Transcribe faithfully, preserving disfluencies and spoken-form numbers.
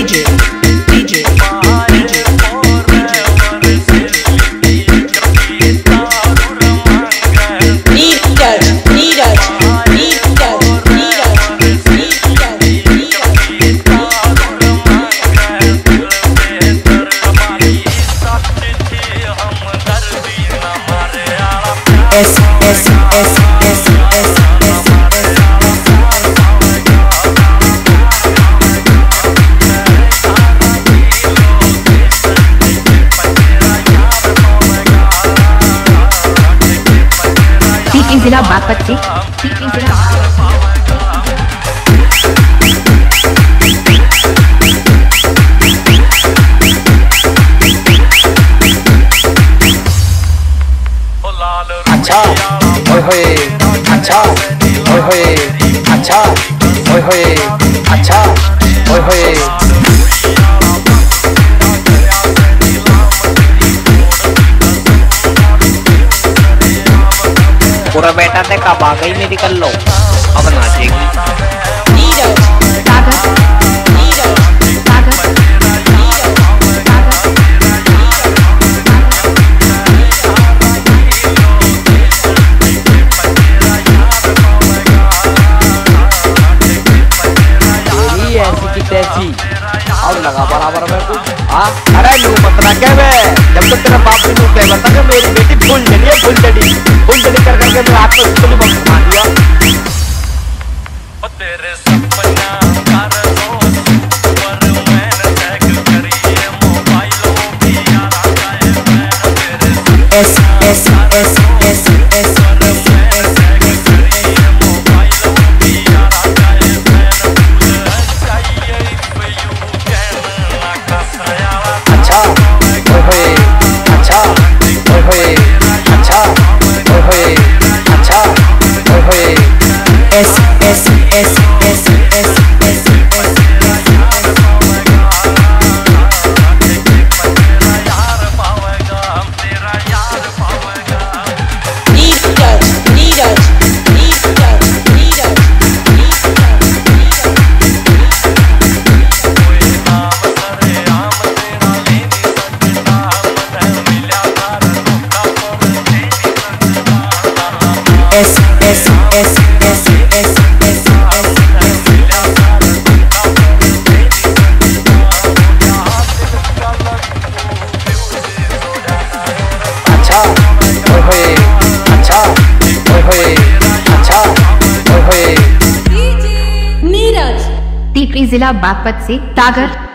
DJ DJ DJ Neeraj Neeraj Neeraj एस एस एस एस एस जिला बागपत से जिला अच्छा होय होय अच्छा होय होय अच्छा होय होय अच्छा होय होय पूरा बेटा ने कब आ गई मेरी कर लो अब नाचेगी नीरज सागर नीरज सागर तेरी ऐसी की तैसी और लगा बराबर में कुछ हाँ अरे लू मत लगे बे जब तक तेरा बाप भी नहीं कह बता कि मेरी बेटी फुल डली है फुल डली फुल डली कर करके मैं आपको इसको भी बस मार दिया तेरे सपना कर दो पर मैंने टैग करिए मोबाइलों भी यारा जाए मैं एस एस एस एस एस अच्छा होय होय अच्छा होय होय अच्छा होय होय अच्छा होय होय एस एस एस एस एस एस नीरज नीरज नीरज नीरज एस एस एस एस एस एस अच्छा होय होय अच्छा होय होय अच्छा होय होय नीरज टिकरी जिला बागपत से सागर